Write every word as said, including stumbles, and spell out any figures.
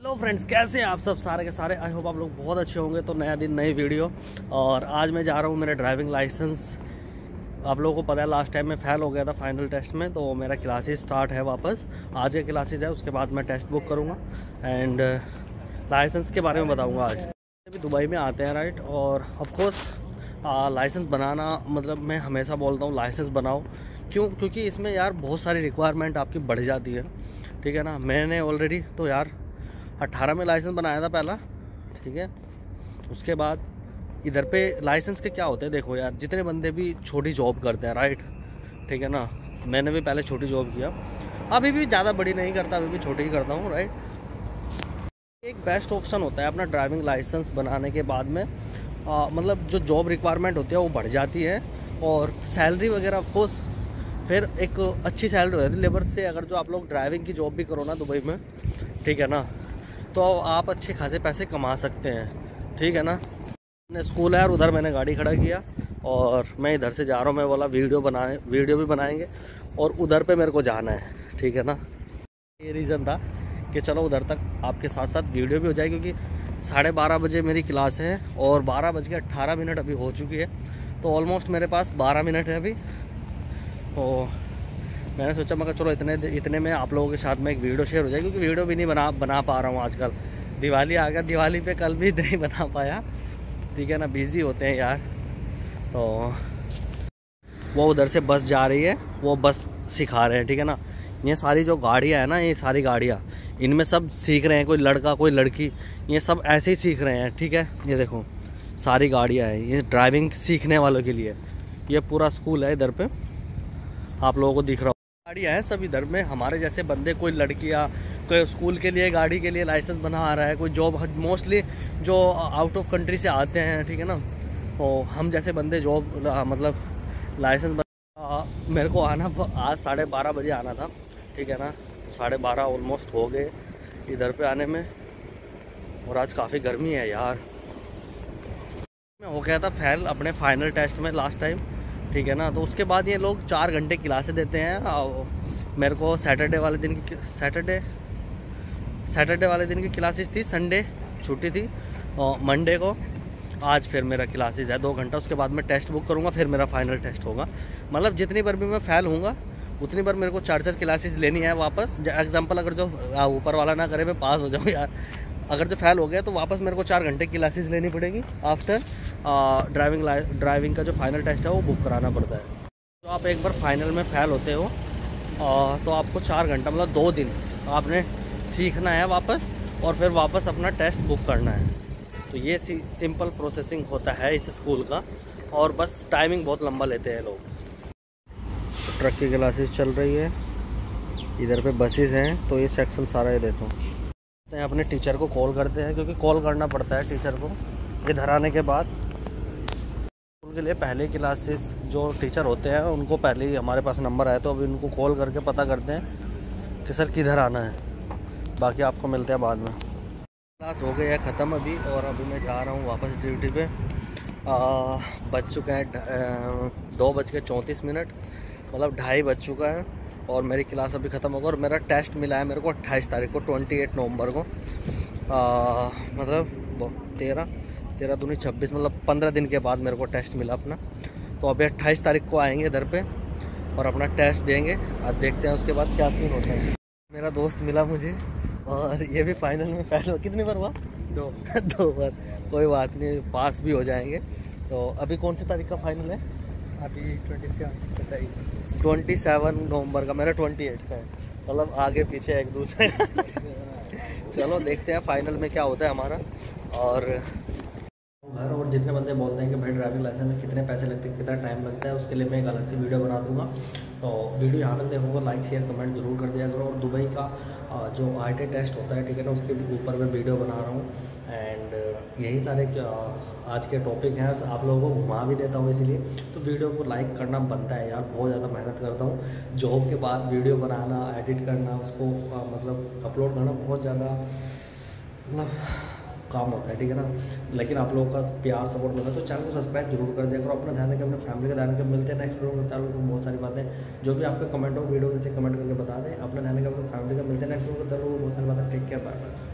Hello friends, कैसे हैं आप सब सारे के सारे। आई होप आप लोग बहुत अच्छे होंगे। तो नया दिन नई वीडियो, और आज मैं जा रहा हूँ मेरे ड्राइविंग लाइसेंस। आप लोगों को पता है लास्ट टाइम मैं फेल हो गया था फाइनल टेस्ट में, तो मेरा क्लासेस स्टार्ट है वापस। आज के क्लासेस है, उसके बाद मैं टेस्ट बुक करूँगा एंड लाइसेंस के बारे में बताऊँगा। आज अभी दुबई में आते हैं, राइट। और ऑफकोर्स लाइसेंस बनाना, मतलब मैं हमेशा बोलता हूँ लाइसेंस बनाओ। क्यों? क्योंकि इसमें यार बहुत सारी रिक्वायरमेंट आपकी बढ़ जाती है, ठीक है ना। मैंने ऑलरेडी तो यार अट्ठारह में लाइसेंस बनाया था पहला, ठीक है। उसके बाद इधर पे लाइसेंस के क्या होते हैं, देखो यार, जितने बंदे भी छोटी जॉब करते हैं, राइट, ठीक है ना। मैंने भी पहले छोटी जॉब किया, अभी भी ज़्यादा बड़ी नहीं करता, अभी भी छोटी ही करता हूँ, राइट। एक बेस्ट ऑप्शन होता है अपना ड्राइविंग लाइसेंस बनाने के बाद में, आ, मतलब जो जॉब रिक्वायरमेंट होती है वो बढ़ जाती है, और सैलरी वगैरह ऑफकोर्स फिर एक अच्छी सैलरी हो जाती है लेबर से। अगर जो आप लोग ड्राइविंग की जॉब भी करो ना दुबई में, ठीक है ना, तो आप अच्छे खासे पैसे कमा सकते हैं, ठीक है ना। अपने स्कूल है और उधर मैंने गाड़ी खड़ा किया और मैं इधर से जा रहा हूँ। मैं बोला वीडियो बनाए वीडियो भी बनाएंगे और उधर पे मेरे को जाना है, ठीक है ना। ये रीज़न था कि चलो उधर तक आपके साथ साथ वीडियो भी हो जाए, क्योंकि साढ़े बारह बजे मेरी क्लास है और बारह बज के अट्ठारह मिनट अभी हो चुकी है, तो ऑलमोस्ट मेरे पास बारह मिनट है अभी। तो मैंने सोचा मैं चलो इतने इतने में आप लोगों के साथ में एक वीडियो शेयर हो जाए, क्योंकि वीडियो भी नहीं बना बना पा रहा हूँ आजकल। दिवाली आ गया, दिवाली पे कल भी नहीं बना पाया, ठीक है ना, बिज़ी होते हैं यार। तो वो उधर से बस जा रही है, वो बस सिखा रहे हैं, ठीक है ना। ये सारी जो गाड़ियाँ हैं ना, ये सारी गाड़ियाँ, इनमें सब सीख रहे हैं, कोई लड़का कोई लड़की, ये सब ऐसे ही सीख रहे हैं, ठीक है। ये देखो सारी गाड़ियाँ हैं, ये ड्राइविंग सीखने वालों के लिए। ये पूरा स्कूल है इधर पे, आप लोगों को दिख रहा हो। गाड़ियाँ हैं सब इधर में, हमारे जैसे बंदे, कोई लड़कियाँ, कोई स्कूल के लिए गाड़ी के लिए लाइसेंस बना आ रहा है, कोई जॉब, मोस्टली जो आउट ऑफ कंट्री से आते हैं, ठीक है ना। तो हम जैसे बंदे जॉब मतलब लाइसेंस बना, मेरे को आना आज साढ़े बारह बजे आना था, ठीक है ना। तो साढ़े बारह ऑलमोस्ट हो गए इधर पे आने में, और आज काफ़ी गर्मी है यार। मैं हो गया था फेल अपने फाइनल टेस्ट में लास्ट टाइम, ठीक है ना। तो उसके बाद ये लोग चार घंटे क्लासें देते हैं मेरे को। सैटरडे वाले दिन की सैटरडे सैटरडे वाले दिन की क्लासेस थी, संडे छुट्टी थी, और मंडे को आज फिर मेरा क्लासेस है दो घंटा। उसके बाद मैं टेस्ट बुक करूँगा, फिर मेरा फाइनल टेस्ट होगा। मतलब जितनी बार भी मैं फ़ेल हूँगा उतनी बार मेरे को चार चार क्लासेस लेनी है वापस। एग्जाम्पल अगर जो ऊपर वाला ना करे मैं पास हो जाऊँ यार, अगर जो फेल हो गया तो वापस मेरे को चार घंटे क्लासेस लेनी पड़ेगी। आफ्टर ड्राइविंग ड्राइविंग का जो फाइनल टेस्ट है वो बुक कराना पड़ता है। तो आप एक बार फाइनल में फेल होते हो आ, तो आपको चार घंटा मतलब दो दिन आपने सीखना है वापस, और फिर वापस अपना टेस्ट बुक करना है। तो ये सिंपल प्रोसेसिंग होता है इस स्कूल का, और बस टाइमिंग बहुत लंबा लेते हैं लोग। तो ट्रक की क्लासेस चल रही है, इधर पे बसेस हैं, तो ये सेक्शन सारा ये देखो। अपने टीचर को कॉल करते हैं, क्योंकि कॉल करना पड़ता है टीचर को इधर आने के बाद। स्कूल के लिए पहले क्लासेस जो टीचर होते हैं उनको पहले ही हमारे पास नंबर आया, तो अभी उनको कॉल करके पता करते हैं कि सर किधर आना है। बाकी आपको मिलते हैं बाद में। क्लास हो गई है ख़त्म अभी, और अभी मैं जा रहा हूँ वापस ड्यूटी पे। आ, बज चुका है दो बज के चौंतीस मिनट, मतलब ढाई बज चुका है, और मेरी क्लास अभी ख़त्म होगा। और मेरा टेस्ट मिला है मेरे को अट्ठाईस तारीख को, अट्ठाईस नवंबर को, आ, मतलब तेरह तेरह दूनी छब्बीस, मतलब पंद्रह दिन के बाद मेरे को टेस्ट मिला अपना। तो अभी अट्ठाईस तारीख को आएंगे इधर पे और अपना टेस्ट देंगे। आज देखते हैं उसके बाद क्या सीन होता है। मेरा दोस्त मिला मुझे, और ये भी फाइनल में फेल हो। कितनी बार हुआ? दो दो बार। कोई बात नहीं, पास भी हो जाएंगे। तो अभी कौन सी तारीख का फाइनल है? अभी ट्वेंटी सेवन सत्ताईस ट्वेंटी सेवन नवंबर का, मेरा ट्वेंटी एट का है, मतलब आगे पीछे एक दूसरे। चलो देखते हैं फाइनल में क्या होता है हमारा। और घर और जितने बंदे बोलते हैं कि भाई ड्राइविंग लाइसेंस में कितने पैसे लगते हैं, कितना टाइम लगता है, उसके लिए मैं एक अलग से वीडियो बना दूंगा। तो वीडियो यहाँ तक देखूँगा, लाइक शेयर कमेंट जरूर कर दिया करो। और दुबई का जो आई टी टेस्ट होता है, ठीक है ना, उसके ऊपर मैं वीडियो बना रहा हूँ। एंड यही सारे आज के टॉपिक हैं, आप लोगों को घुमा भी देता हूँ, इसलिए तो वीडियो को लाइक करना बनता है यार। बहुत ज़्यादा मेहनत करता हूँ जॉब के बाद, वीडियो बनाना, एडिट करना, उसको आ, मतलब अपलोड करना बहुत ज़्यादा मतलब काम होता है, ठीक है ना। लेकिन आप लोगों का प्यार सपोर्ट मिला तो चैनल को सब्सक्राइब जरूर कर दिया करो। अपना ध्यान रखें, अपने फैमिली का ध्यान रखें। मिलते हैं नेक्स्ट वीडियो में। आप लोगों को बहुत सारी बातें जो भी आपका कमेंट हो वीडियो नीचे कमेंट करके बता दें। अपना ध्यान रखें, अपने फैमिली का। मिलते हैं नेक्स्ट वीडियो में। बहुत सारी बातें। Take care, bye bye.